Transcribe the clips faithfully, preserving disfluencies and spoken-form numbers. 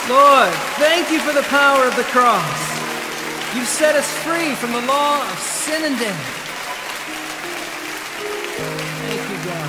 Lord, thank you for the power of the cross. You've set us free from the law of sin and death. Thank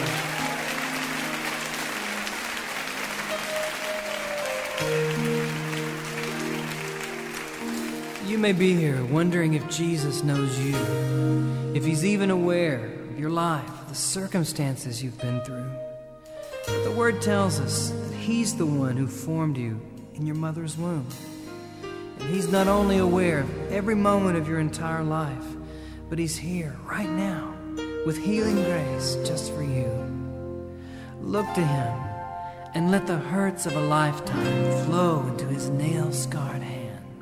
you, God. You may be here wondering if Jesus knows you, if he's even aware of your life, the circumstances you've been through. But the Word tells us that he's the one who formed you in your mother's womb. And he's not only aware of every moment of your entire life, but he's here right now with healing grace just for you. Look to him and let the hurts of a lifetime flow into his nail-scarred hands.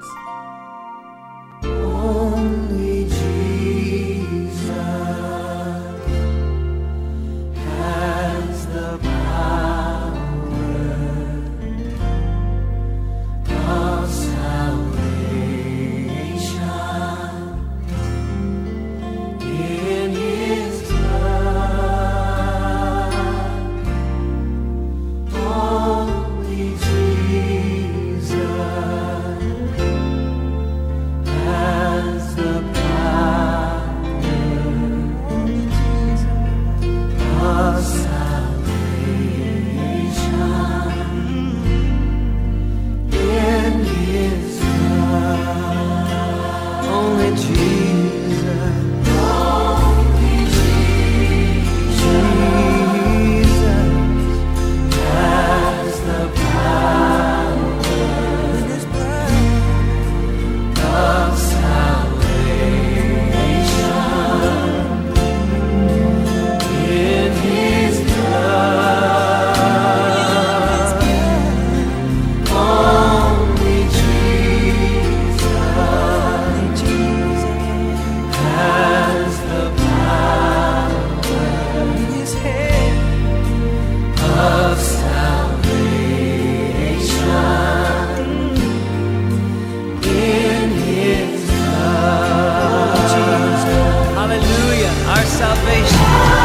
Only Jesus has the power of salvation in his blood. Only Jesus has the power of salvation in his blood. Only Jesus, only Jesus has the power in his blood of salvation in his blood. Only Jesus has the power in his hand of salvation in his blood. Hallelujah, our salvation.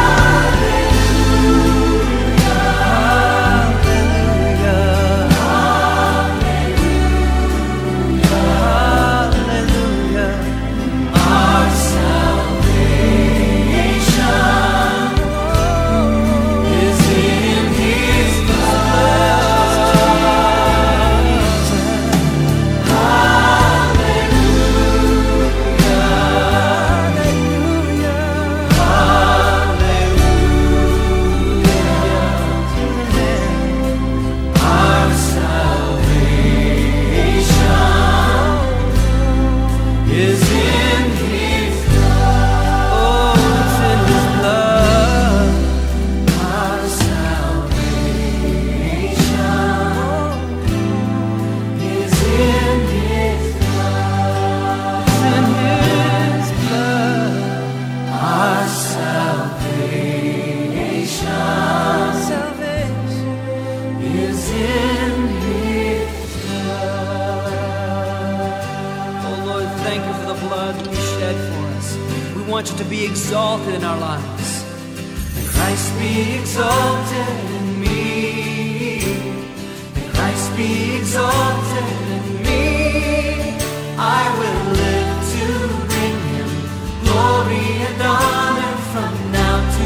You to be exalted in our lives. May Christ be exalted in me. May Christ be exalted in me. I will live to bring him glory and honor from now to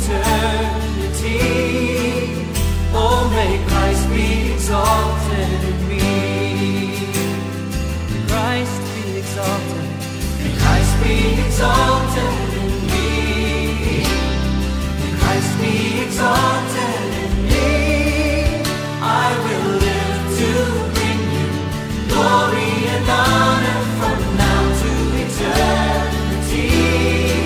eternity. Oh, may Christ be exalted in me. May Christ be exalted. May Christ be exalted in me. May Christ be exalted in me. I will live to bring you glory and honor from now to eternity.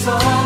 all